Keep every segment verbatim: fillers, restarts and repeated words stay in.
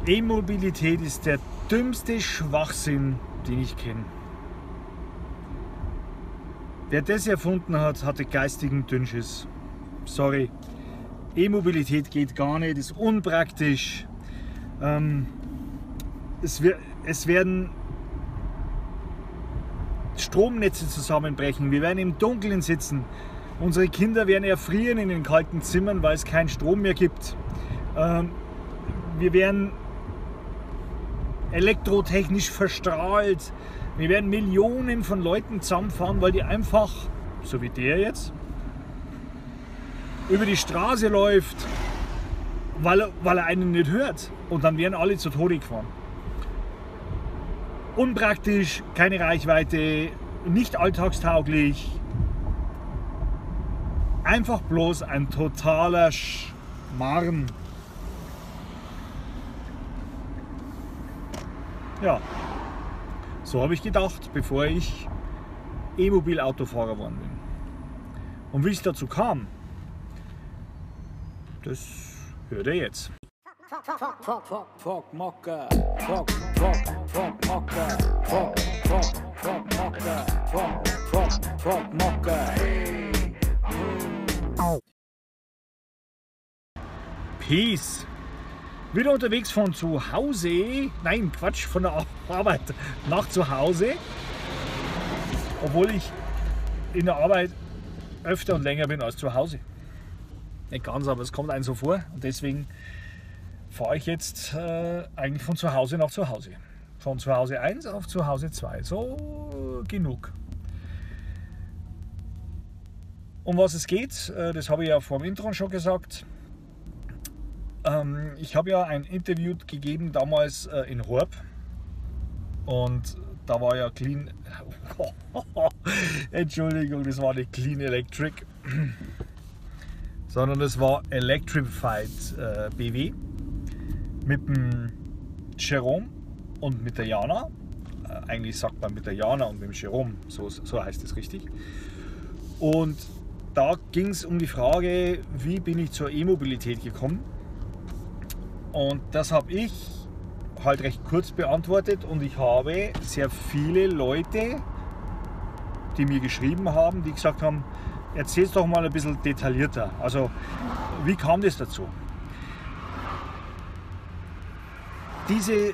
E-Mobilität ist der dümmste Schwachsinn, den ich kenne. Wer das erfunden hat, hatte geistigen Dünnschiss. Sorry. E-Mobilität geht gar nicht, ist unpraktisch. Ähm, es, wir, es werden Stromnetze zusammenbrechen. Wir werden im Dunkeln sitzen. Unsere Kinder werden erfrieren in den kalten Zimmern, weil es keinen Strom mehr gibt. Ähm, wir werden elektrotechnisch verstrahlt. Wir werden Millionen von Leuten zusammenfahren, weil die einfach, so wie der jetzt, über die Straße läuft, weil er, weil er einen nicht hört. Und dann werden alle zu Tode gefahren. Unpraktisch, keine Reichweite, nicht alltagstauglich. Einfach bloß ein totaler Schmarrn. Ja, so habe ich gedacht, bevor ich E-Mobil-Autofahrer geworden bin. Und wie es dazu kam, das hört ihr jetzt. Peace. Wieder unterwegs von zu Hause, nein Quatsch, von der Arbeit nach zu Hause. Obwohl ich in der Arbeit öfter und länger bin als zu Hause. Nicht ganz, aber es kommt einem so vor und deswegen fahre ich jetzt äh, eigentlich von zu Hause nach zu Hause. Von zu Hause eins auf zu Hause zwei. So genug. Um was es geht, äh, das habe ich ja vor dem Intro schon gesagt. Ähm, ich habe ja ein Interview gegeben damals äh, in Horb und da war ja Clean, Entschuldigung, das war nicht Clean Electric, sondern das war Electrified äh, B W mit dem Jerome und mit der Jana. Äh, eigentlich sagt man mit der Jana und mit dem Jerome, so, so heißt es richtig. Und da ging es um die Frage, wie bin ich zur E-Mobilität gekommen? Und das habe ich halt recht kurz beantwortet und ich habe sehr viele Leute, die mir geschrieben haben, die gesagt haben, erzähl's doch mal ein bisschen detaillierter. Also, wie kam das dazu? Diese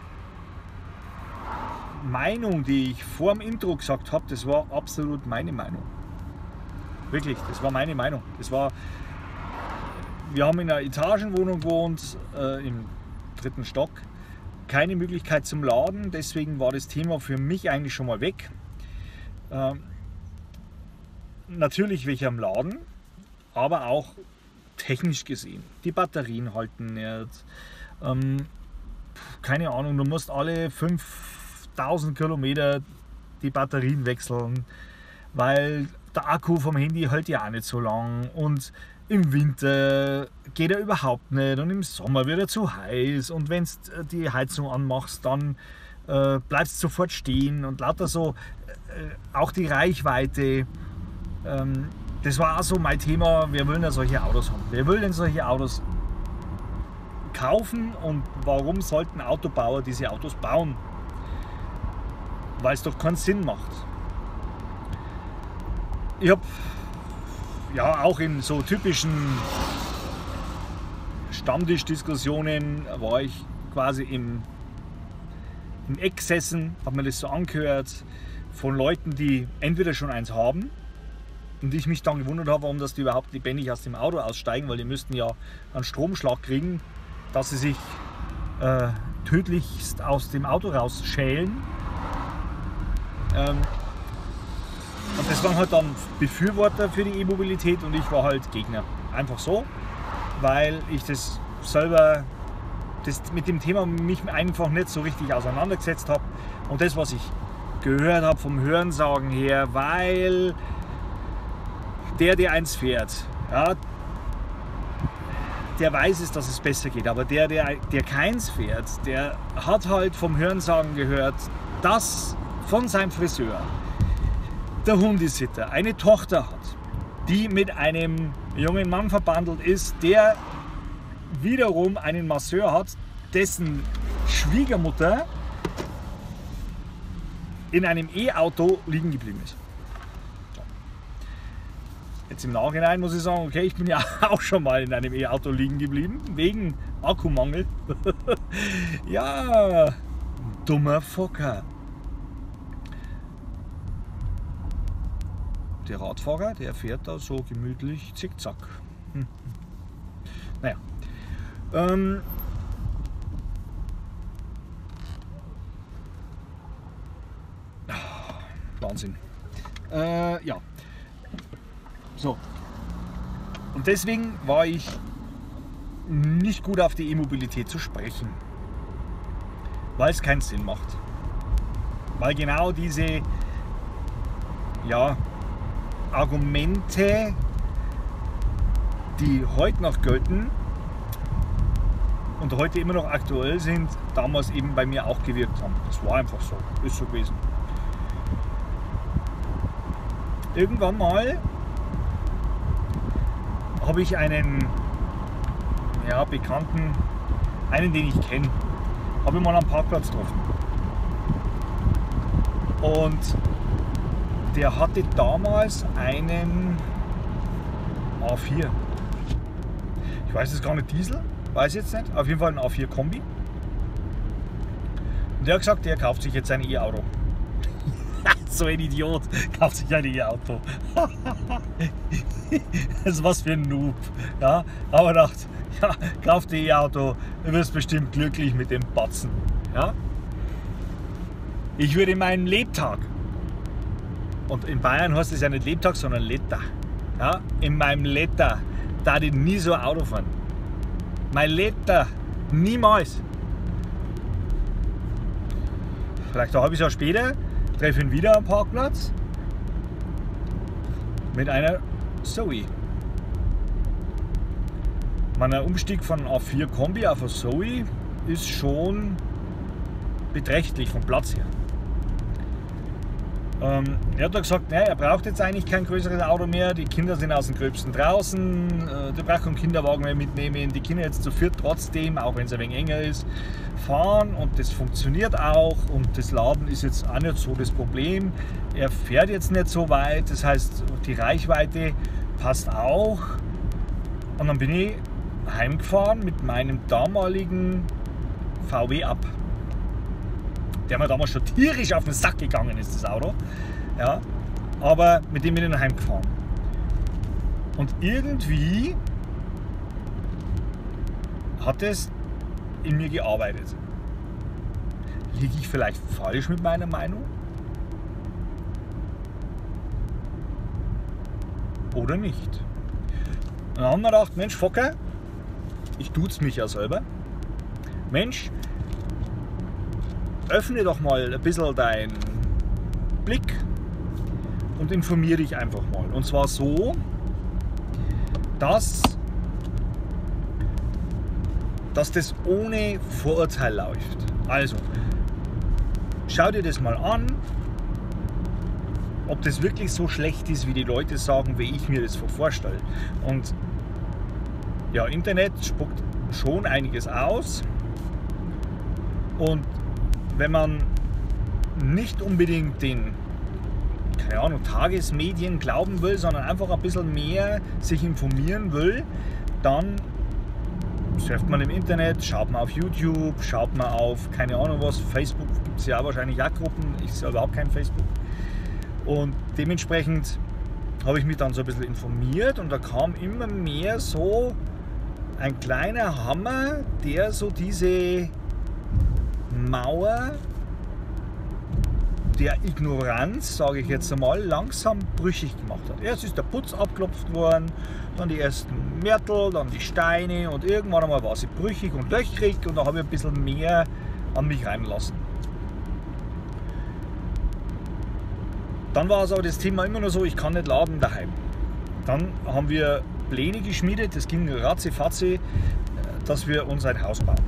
Meinung, die ich vor dem Intro gesagt habe, das war absolut meine Meinung. Wirklich, das war meine Meinung. Das war, wir haben in einer Etagenwohnung gewohnt, äh, im dritten Stock. Keine Möglichkeit zum Laden, deswegen war das Thema für mich eigentlich schon mal weg. Ähm, natürlich welche am Laden, aber auch technisch gesehen. Die Batterien halten nicht. Ähm, keine Ahnung, du musst alle fünftausend Kilometer die Batterien wechseln, weil der Akku vom Handy hält ja auch nicht so lang und im Winter geht er überhaupt nicht und im Sommer wird er zu heiß und wenn du die Heizung anmachst, dann äh, bleibst du sofort stehen und lauter so, äh, auch die Reichweite, ähm, das war auch so mein Thema, wir wollen ja solche Autos haben. Wir wollen solche Autos kaufen und warum sollten Autobauer diese Autos bauen? Weil es doch keinen Sinn macht. Ich habe ja auch in so typischen Stammtischdiskussionen war ich quasi im, im Eck gesessen, habe mir das so angehört von Leuten, die entweder schon eins haben und ich mich dann gewundert habe, warum das die überhaupt lebendig aus dem Auto aussteigen, weil die müssten ja einen Stromschlag kriegen, dass sie sich äh, tödlichst aus dem Auto rausschälen. Ähm, Und das waren halt dann Befürworter für die E-Mobilität und ich war halt Gegner. Einfach so, weil ich das selber das mit dem Thema mich einfach nicht so richtig auseinandergesetzt habe. Und das, was ich gehört habe vom Hörensagen her, weil der, der eins fährt, ja, der weiß es, dass es besser geht. Aber der, der, der keins fährt, der hat halt vom Hörensagen gehört, dass von seinem Friseur der Hundesitter eine Tochter hat, die mit einem jungen Mann verbandelt ist, der wiederum einen Masseur hat, dessen Schwiegermutter in einem E-Auto liegen geblieben ist. So. Jetzt im Nachhinein muss ich sagen, okay, ich bin ja auch schon mal in einem E-Auto liegen geblieben, wegen Akkumangel. Ja, dummer Focker. Der Radfahrer, der fährt da so gemütlich zickzack. Hm. Naja. Ähm, Wahnsinn. Äh, ja. So. Und deswegen war ich nicht gut auf die E-Mobilität zu sprechen. Weil es keinen Sinn macht. Weil genau diese ja, Argumente, die heute noch gelten und heute immer noch aktuell sind, damals eben bei mir auch gewirkt haben. Das war einfach so, ist so gewesen. Irgendwann mal habe ich einen ja, Bekannten, einen, den ich kenne, habe ich mal am Parkplatz getroffen. Und der hatte damals einen A vier. Ich weiß jetzt gar nicht, Diesel, weiß jetzt nicht. Auf jeden Fall ein A vier Kombi. Und der hat gesagt, der kauft sich jetzt ein E-Auto. So ein Idiot kauft sich ein E-Auto. Das ist was für ein Noob. Ja, aber ich dachte, ja, kauf dir E-Auto, du wirst bestimmt glücklich mit dem Batzen. Ja? Ich würde in meinem Lebtag, und in Bayern heißt es ja nicht Lebtag, sondern Liter. Ja? In meinem Liter da ich nie so ein Auto fahren. Mein Liter, niemals. Vielleicht ein halbes Jahr später treffe ich ihn wieder am Parkplatz mit einer Zoe. Mein Umstieg von A vier Kombi auf eine Zoe ist schon beträchtlich vom Platz her. Ähm, er hat da gesagt, nee, er braucht jetzt eigentlich kein größeres Auto mehr, die Kinder sind aus dem Gröbsten draußen, äh, der braucht keinen Kinderwagen mehr mitnehmen, die Kinder jetzt zu viert trotzdem, auch wenn es ein wenig enger ist, fahren und das funktioniert auch und das Laden ist jetzt auch nicht so das Problem. Er fährt jetzt nicht so weit, das heißt die Reichweite passt auch. Und dann bin ich heimgefahren mit meinem damaligen V W Up, der mir damals schon tierisch auf den Sack gegangen ist, das Auto. Ja, aber mit dem bin ich noch heimgefahren. Und irgendwie hat es in mir gearbeitet. Liege ich vielleicht falsch mit meiner Meinung? Oder nicht? Und dann haben wir gedacht, Mensch, Focker, ich tut's mich ja selber. Mensch, öffne doch mal ein bisschen deinen Blick und informiere dich einfach mal. Und zwar so, dass, dass das ohne Vorurteil läuft. Also, schau dir das mal an, ob das wirklich so schlecht ist, wie die Leute sagen, wie ich mir das vorstelle. Und ja, Internet spuckt schon einiges aus. Und wenn man nicht unbedingt den, keine Ahnung, Tagesmedien glauben will, sondern einfach ein bisschen mehr sich informieren will, dann surft man im Internet, schaut man auf YouTube, schaut man auf, keine Ahnung was, Facebook gibt es ja auch wahrscheinlich auch Gruppen, ich sehe überhaupt kein Facebook. Und dementsprechend habe ich mich dann so ein bisschen informiert und da kam immer mehr so ein kleiner Hammer, der so diese Mauer der Ignoranz, sage ich jetzt einmal, langsam brüchig gemacht hat. Erst ist der Putz abgeklopft worden, dann die ersten Mörtel, dann die Steine und irgendwann einmal war sie brüchig und löchrig und da habe ich ein bisschen mehr an mich reinlassen. Dann war es aber das Thema immer nur so, ich kann nicht laden daheim. Dann haben wir Pläne geschmiedet, das ging ratzifatzi, dass wir uns ein Haus bauen.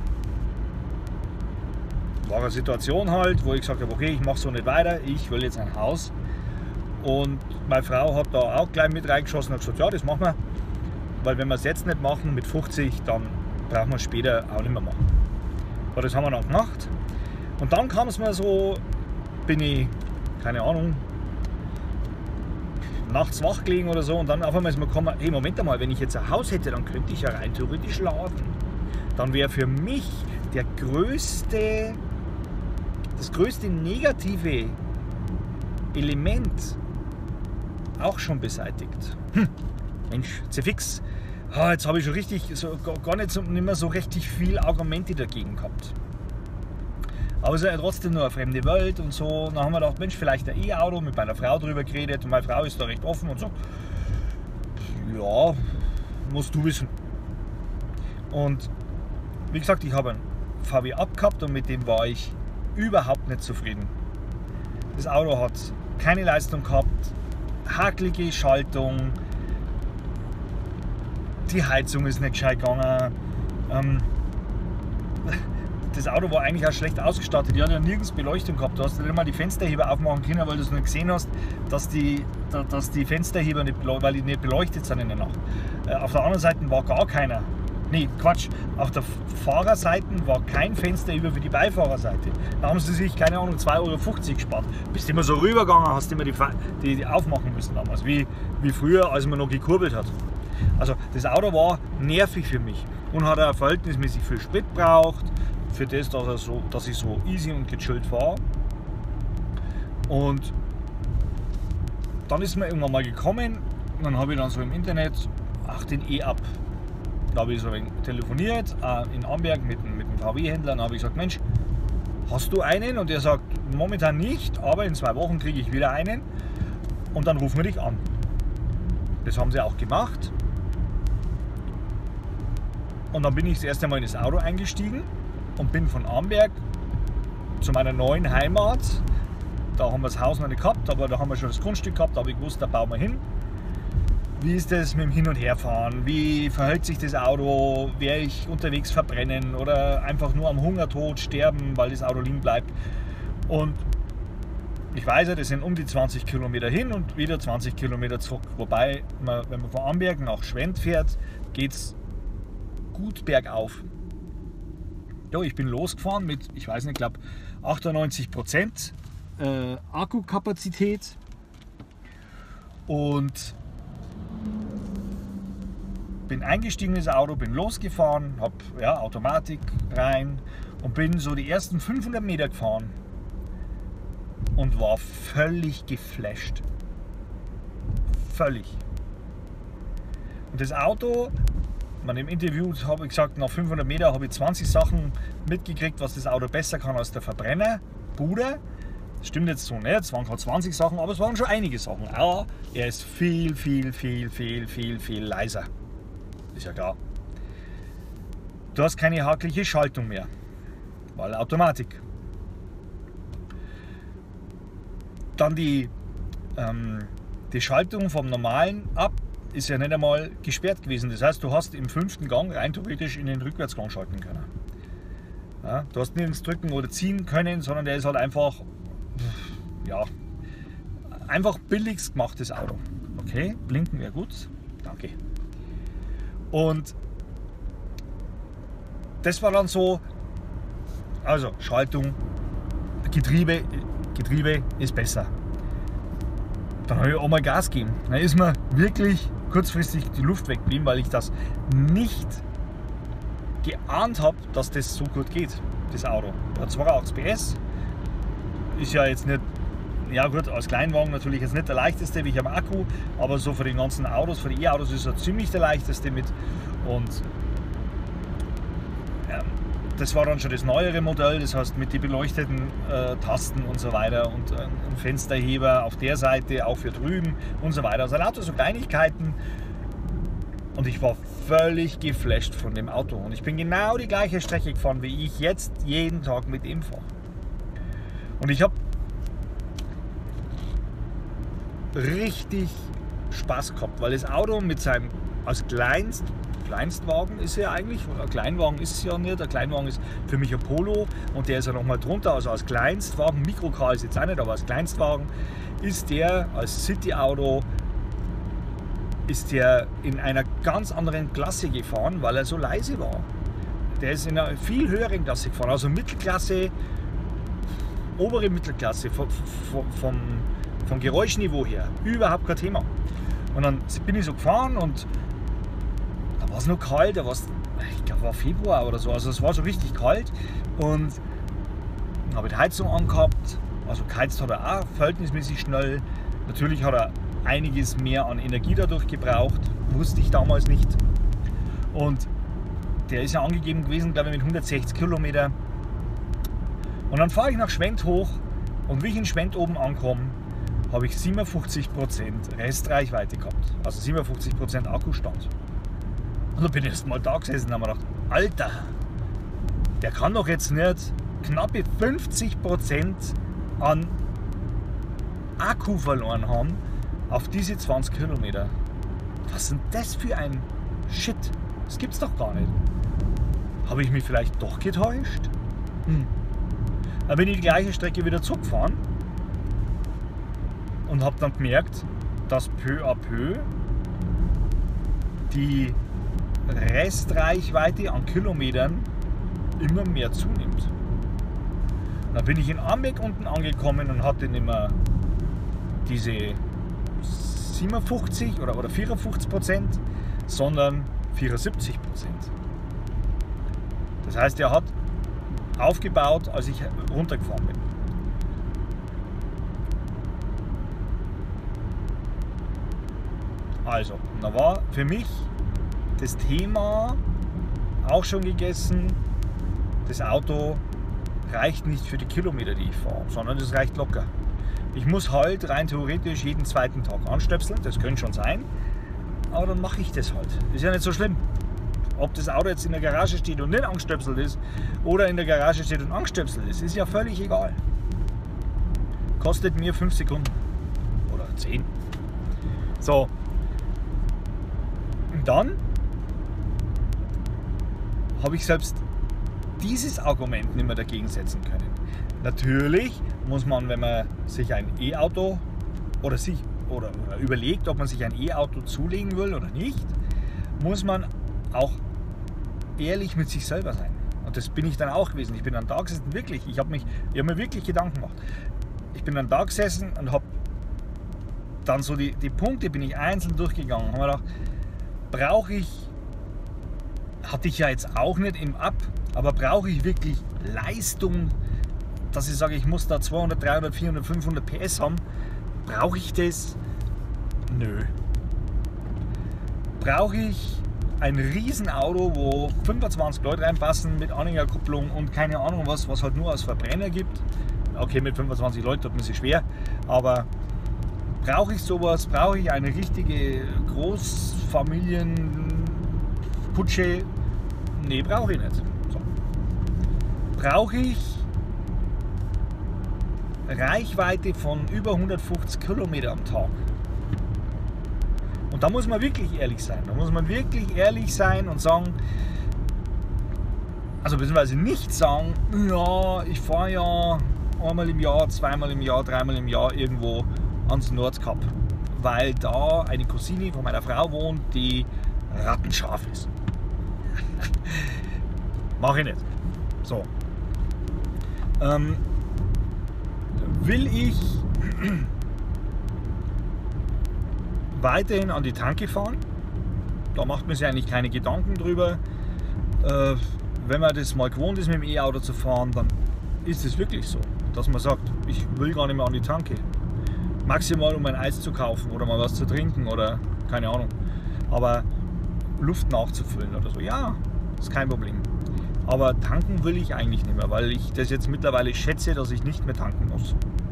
War eine Situation halt, wo ich gesagt habe, okay, ich mache so nicht weiter, ich will jetzt ein Haus. Und meine Frau hat da auch gleich mit reingeschossen und gesagt, ja, das machen wir. Weil wenn wir es jetzt nicht machen mit fünfzig, dann brauchen wir es später auch nicht mehr machen. Aber das haben wir dann gemacht. Und dann kam es mir so, bin ich, keine Ahnung, nachts wach gelegen oder so und dann auf einmal ist mir gekommen, hey, Moment einmal, wenn ich jetzt ein Haus hätte, dann könnte ich ja rein theoretisch laden. Dann wäre für mich der größte, das größte negative Element auch schon beseitigt. Hm, Mensch, zerfix. Ah, jetzt habe ich schon richtig, so, gar nicht, so, nicht mehr so richtig viel Argumente dagegen gehabt. Aber es ist ja trotzdem nur eine fremde Welt und so. Und dann haben wir gedacht, Mensch, vielleicht ein E-Auto, mit meiner Frau drüber geredet und meine Frau ist da recht offen und so. Ja, musst du wissen. Und wie gesagt, ich habe einen V W Up gehabt und mit dem war ich überhaupt nicht zufrieden. Das Auto hat keine Leistung gehabt, hakelige Schaltung, die Heizung ist nicht gescheit gegangen. Ähm, Das Auto war eigentlich auch schlecht ausgestattet. Die hat ja nirgends Beleuchtung gehabt. Du hast nicht mal die Fensterheber aufmachen können, weil du es nicht gesehen hast, dass die, dass die Fensterheber nicht, weil die nicht beleuchtet sind in der Nacht. Auf der anderen Seite war gar keiner. Nee, Quatsch. Auf der Fahrerseite war kein Fensterheber für die Beifahrerseite. Da haben sie sich, keine Ahnung, zwei Euro fünfzig gespart. Bist du immer so rübergegangen, hast immer die, die, die aufmachen müssen damals. Wie, wie früher, als man noch gekurbelt hat. Also das Auto war nervig für mich und hat auch verhältnismäßig viel Sprit gebraucht. Für das, dass, er so, dass ich so easy und gechillt war. Und dann ist mir irgendwann mal gekommen, und dann habe ich dann so im Internet, ach, den E-Up. Da habe ich so ein wenig telefoniert, äh, in Amberg mit, mit einem V W-Händler, und habe ich gesagt, Mensch, hast du einen? Und er sagt, momentan nicht, aber in zwei Wochen kriege ich wieder einen und dann rufen wir dich an. Das haben sie auch gemacht. Und dann bin ich das erste Mal in das Auto eingestiegen und bin von Amberg zu meiner neuen Heimat. Da haben wir das Haus noch nicht gehabt, aber da haben wir schon das Grundstück gehabt, da habe ich gewusst, da bauen wir hin. Wie ist das mit dem Hin- und Herfahren? Wie verhält sich das Auto? Werde ich unterwegs verbrennen oder einfach nur am Hungertod sterben, weil das Auto liegen bleibt? Und ich weiß ja, das sind um die zwanzig Kilometer hin und wieder zwanzig Kilometer zurück. Wobei, man, wenn man von Amberg nach Schwend fährt, geht es gut bergauf. Ja, ich bin losgefahren mit, ich weiß nicht, ich glaube achtundneunzig Prozent äh, Akkukapazität und bin eingestiegen in das Auto, bin losgefahren, habe ja, Automatik rein und bin so die ersten fünfhundert Meter gefahren und war völlig geflasht. Völlig. Und das Auto, man im Interview habe ich gesagt, nach fünfhundert Meter habe ich zwanzig Sachen mitgekriegt, was das Auto besser kann als der Verbrenner. Bruder, das stimmt jetzt so nicht, es waren gerade zwanzig Sachen, aber es waren schon einige Sachen. Aber er ist viel, viel, viel, viel, viel, viel leiser. Ist ja klar. Du hast keine hakelige Schaltung mehr, weil Automatik. Dann die, ähm, die Schaltung vom normalen ab ist ja nicht einmal gesperrt gewesen. Das heißt, du hast im fünften Gang rein theoretisch in den Rückwärtsgang schalten können. Ja, du hast nirgends drücken oder ziehen können, sondern der ist halt einfach, ja, einfach billigst gemachtes Auto. Okay, blinken wäre gut. Danke. Und das war dann so, also Schaltung, Getriebe, Getriebe ist besser. Dann habe ich auch mal Gas gegeben. Dann ist mir wirklich kurzfristig die Luft weggeblieben, weil ich das nicht geahnt habe, dass das so gut geht, das Auto. Hat zweiundachtzig P S, ist ja jetzt nicht, ja gut, als Kleinwagen natürlich jetzt nicht der leichteste wie ich am Akku, aber so für die ganzen Autos, für die E-Autos ist er ziemlich der leichteste mit. Und ja, das war dann schon das neuere Modell, das heißt mit den beleuchteten äh, Tasten und so weiter und äh, ein Fensterheber auf der Seite, auch für drüben und so weiter. Also lauter so Kleinigkeiten. Und ich war völlig geflasht von dem Auto. Und ich bin genau die gleiche Strecke gefahren, wie ich jetzt jeden Tag mit ihm fahre. Und ich habe richtig Spaß gehabt, weil das Auto mit seinem, als Kleinst, Kleinstwagen ist ja eigentlich, ein Kleinwagen ist es ja nicht, der Kleinwagen ist für mich ein Polo und der ist ja nochmal drunter, also als Kleinstwagen, Mikrocar ist jetzt auch nicht, aber als Kleinstwagen ist der als City-Auto ist der in einer ganz anderen Klasse gefahren, weil er so leise war. der ist in einer viel höheren Klasse gefahren, also Mittelklasse, obere Mittelklasse, vom, vom, vom Geräuschniveau her, überhaupt kein Thema. Und dann bin ich so gefahren und da war es noch kalt, da war es, ich glaube war Februar oder so, also es war so richtig kalt und dann habe ich die Heizung angehabt, also geheizt hat er auch verhältnismäßig schnell, natürlich hat er einiges mehr an Energie dadurch gebraucht, wusste ich damals nicht. Und der ist ja angegeben gewesen, glaube ich, mit hundertsechzig Kilometer. Und dann fahre ich nach Schwendt hoch und wie ich in Schwendt oben ankomme, habe ich siebenundfünfzig Prozent Restreichweite gehabt. Also siebenundfünfzig Prozent Akkustand. Und dann bin ich erst mal da gesessen und habe mir gedacht, Alter, der kann doch jetzt nicht knappe fünfzig Prozent an Akku verloren haben auf diese zwanzig Kilometer. Was ist denn das für ein Shit? Das gibt's doch gar nicht. Habe ich mich vielleicht doch getäuscht? Hm. Dann bin ich die gleiche Strecke wieder zurückgefahren und habe dann gemerkt, dass peu à peu die Restreichweite an Kilometern immer mehr zunimmt. Dann bin ich in Amberg unten angekommen und hatte nicht mehr diese siebenundfünfzig oder, oder vierundfünfzig Prozent, sondern vierundsiebzig Prozent. Das heißt, er hat aufgebaut, als ich runtergefahren bin. Also, da war für mich das Thema auch schon gegessen. Das Auto reicht nicht für die Kilometer, die ich fahre, sondern das reicht locker. Ich muss halt rein theoretisch jeden zweiten Tag anstöpseln, das könnte schon sein, aber dann mache ich das halt. Ist ja nicht so schlimm. Ob das Auto jetzt in der Garage steht und nicht angestöpselt ist oder in der Garage steht und angestöpselt ist, ist ja völlig egal. Kostet mir fünf Sekunden oder zehn. So. Und dann habe ich selbst dieses Argument nicht mehr dagegen setzen können. Natürlich muss man, wenn man sich ein E-Auto oder sich oder, oder überlegt, ob man sich ein E-Auto zulegen will oder nicht, muss man auch ehrlich mit sich selber sein. Und das bin ich dann auch gewesen. Ich bin dann da gesessen, wirklich, ich habe mich, ich habe mir wirklich Gedanken gemacht. Ich bin dann da gesessen und habe dann so die, die Punkte bin ich einzeln durchgegangen. Habe mir gedacht, brauche ich, hatte ich ja jetzt auch nicht im Ab, aber brauche ich wirklich Leistung, dass ich sage, ich muss da zweihundert, dreihundert, vierhundert, fünfhundert P S haben? Brauche ich das? Nö. Brauche ich ein Riesenauto, wo fünfundzwanzig Leute reinpassen mit Anhängerkupplung und keine Ahnung was, was halt nur als Verbrenner gibt? Okay, mit fünfundzwanzig Leuten tut man sich schwer, aber brauche ich sowas? Brauche ich eine richtige Großfamilienkutsche? Nee, brauche ich nicht. So. Brauche ich Reichweite von über hundertfünfzig Kilometer am Tag? Und da muss man wirklich ehrlich sein. Da muss man wirklich ehrlich sein und sagen, also beziehungsweise nicht sagen, ja, ich fahre ja einmal im Jahr, zweimal im Jahr, dreimal im Jahr irgendwo ans Nordkap, weil da eine Cousine von meiner Frau wohnt, die rattenscharf ist. Mache ich nicht. So. Ähm, will ich weiterhin an die Tanke fahren? Da macht man sich eigentlich keine Gedanken drüber. Äh, wenn man das mal gewohnt ist, mit dem E-Auto zu fahren, dann ist es wirklich so, dass man sagt, ich will gar nicht mehr an die Tanke. Maximal, um ein Eis zu kaufen oder mal was zu trinken oder keine Ahnung. Aber Luft nachzufüllen oder so, ja, ist kein Problem. Aber tanken will ich eigentlich nicht mehr, weil ich das jetzt mittlerweile schätze, dass ich nicht mehr tanken muss.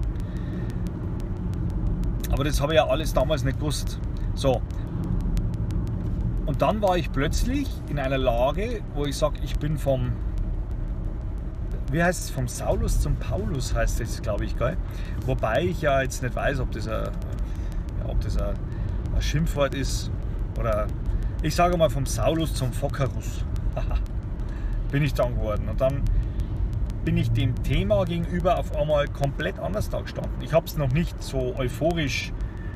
Aber das habe ich ja alles damals nicht gewusst. So. Und dann war ich plötzlich in einer Lage, wo ich sage, ich bin vom, wie heißt es, vom Saulus zum Paulus heißt es, glaube ich, gell? Wobei ich ja jetzt nicht weiß, ob das ein, ja, ob das ein, ein Schimpfwort ist oder ich sage mal vom Saulus zum Phockerus. Bin ich dann geworden. Und dann bin ich dem Thema gegenüber auf einmal komplett anders da gestanden. Ich habe es noch nicht so euphorisch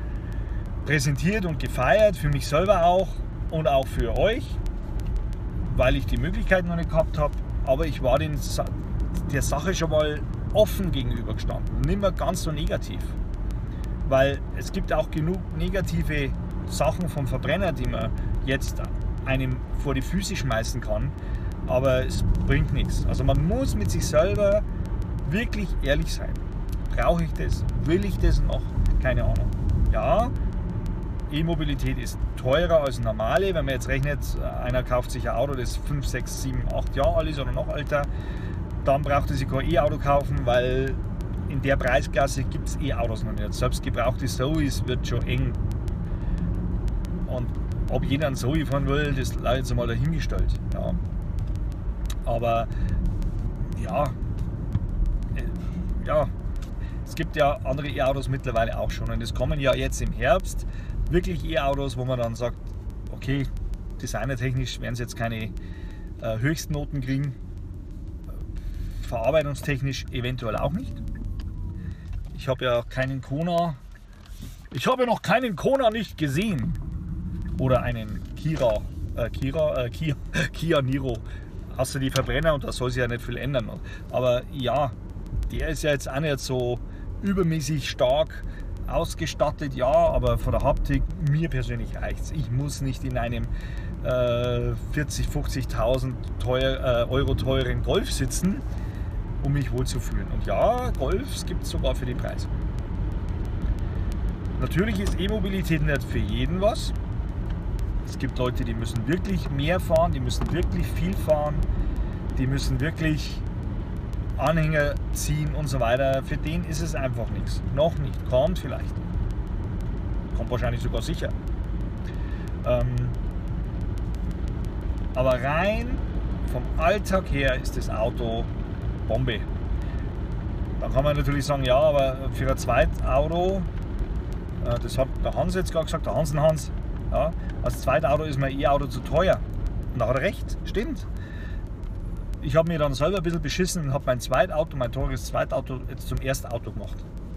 präsentiert und gefeiert, für mich selber auch und auch für euch, weil ich die Möglichkeit noch nicht gehabt habe, aber ich war den, der Sache schon mal offen gegenübergestanden, nicht mehr ganz so negativ. Weil es gibt auch genug negative Sachen vom Verbrenner, die man jetzt einem vor die Füße schmeißen kann, aber es bringt nichts. Also man muss mit sich selber wirklich ehrlich sein. Brauche ich das? Will ich das noch? Keine Ahnung. Ja, E-Mobilität ist teurer als normale. Wenn man jetzt rechnet, einer kauft sich ein Auto, das fünf, sechs, sieben, acht Jahre alt ist oder noch älter, dann braucht er sich kein E-Auto kaufen, weil in der Preisklasse gibt es E-Autos noch nicht. Selbst gebrauchte Zoes wird schon eng. Und ob jeder einen Zoe fahren will, das lag jetzt mal dahingestellt. Ja. Aber ja, äh, ja, es gibt ja andere E-Autos mittlerweile auch schon. Und es kommen ja jetzt im Herbst wirklich E-Autos, wo man dann sagt, okay, designertechnisch werden sie jetzt keine äh, Höchstnoten kriegen, verarbeitungstechnisch eventuell auch nicht. Ich habe ja keinen Kona, ich habe ja noch keinen Kona nicht gesehen. Oder einen Kira, äh, Kira, äh, Kia, Kia Niro. Außer die Verbrenner, und da soll sich ja nicht viel ändern. Aber ja, der ist ja jetzt auch nicht so übermäßig stark ausgestattet, ja, aber von der Haptik, mir persönlich reicht es. Ich muss nicht in einem äh, vierzigtausend, fünfzigtausend teuer, äh, Euro teuren Golf sitzen, um mich wohl zu fühlen. Und ja, Golfs gibt es sogar für die Preise. Natürlich ist E-Mobilität nicht für jeden was. Es gibt Leute, die müssen wirklich mehr fahren, die müssen wirklich viel fahren, die müssen wirklich Anhänger ziehen und so weiter. Für den ist es einfach nichts. Noch nicht. Kommt vielleicht. Kommt wahrscheinlich sogar sicher. Ähm, aber rein vom Alltag her ist das Auto Bombe. Dann kann man natürlich sagen, ja, aber für ein Zweitauto, äh, das hat der Hans jetzt gerade gesagt, der Hansen Hans, ja, als Zweitauto ist mein E-Auto zu teuer. Und da hat er recht, stimmt. Ich habe mir dann selber ein bisschen beschissen und habe mein Zweitauto, mein teures Zweitauto jetzt zum Erstauto gemacht.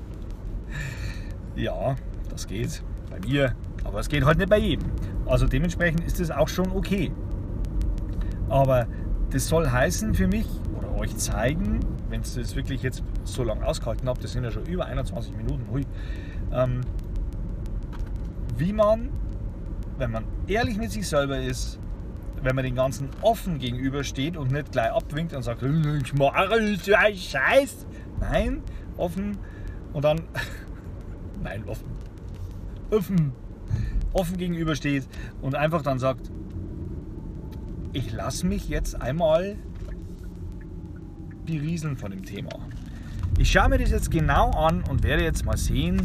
Ja, das geht bei mir, aber es geht halt nicht bei jedem. Also dementsprechend ist das auch schon okay. Aber das soll heißen für mich, oder euch zeigen, wenn ihr das wirklich jetzt so lange ausgehalten habt, das sind ja schon über einundzwanzig Minuten, hui, ähm, wie man, wenn man ehrlich mit sich selber ist, wenn man den Ganzen offen gegenübersteht und nicht gleich abwinkt und sagt, ich mache so einen Scheiß. Nein, offen und dann, nein, offen, offen, offen gegenübersteht und einfach dann sagt, ich lasse mich jetzt einmal berieseln von dem Thema. Ich schaue mir das jetzt genau an und werde jetzt mal sehen,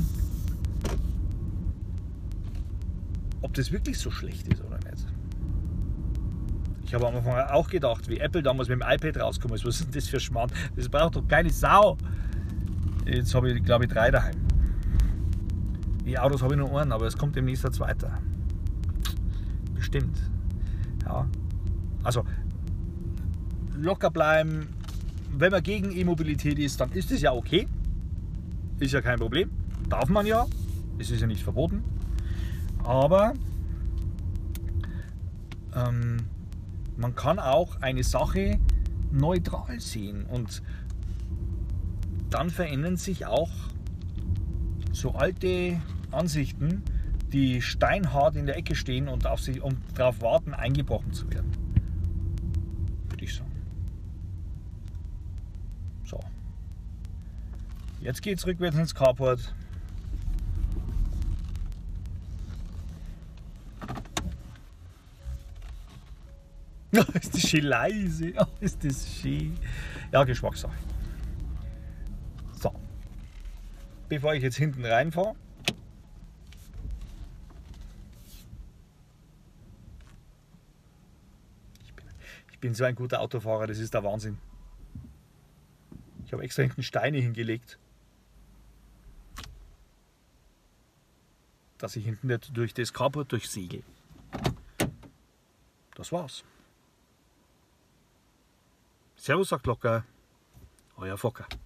ob das wirklich so schlecht ist oder nicht. Ich habe am Anfang auch gedacht, wie Apple damals mit dem iPad rausgekommen ist, was ist denn das für Schmarrn? Das braucht doch keine Sau. Jetzt habe ich, glaube ich, drei daheim. Die Autos habe ich nur einen, aber es kommt demnächst ein zweiter. Bestimmt. Ja. Also, locker bleiben. Wenn man gegen E-Mobilität ist, dann ist das ja okay. Ist ja kein Problem. Darf man ja. Es ist ja nicht verboten. Aber ähm, man kann auch eine Sache neutral sehen und dann verändern sich auch so alte Ansichten, die steinhart in der Ecke stehen und auf sich, und darauf warten, eingebrochen zu werden. Würde ich sagen. So. Jetzt geht es rückwärts ins Carport. Ist das schön leise? Oh, ist das schön. Ja, Geschmackssache. So. Bevor ich jetzt hinten reinfahre, ich bin, ich bin so ein guter Autofahrer, das ist der Wahnsinn. Ich habe extra hinten Steine hingelegt, dass ich hinten nicht durch das Carport durchsegel. Das war's. Servus, sagt locker, euer Fokker.